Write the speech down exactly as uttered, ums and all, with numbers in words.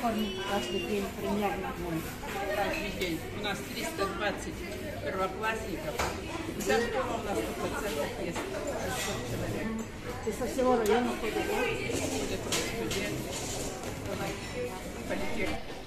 кормите каждый день примерно? Каждый день. У нас триста двадцать первоклассников. Вся школа у нас сто процентов есть. шестьсот человек. И со всего района ходят, да? Ходят студенты. Политех.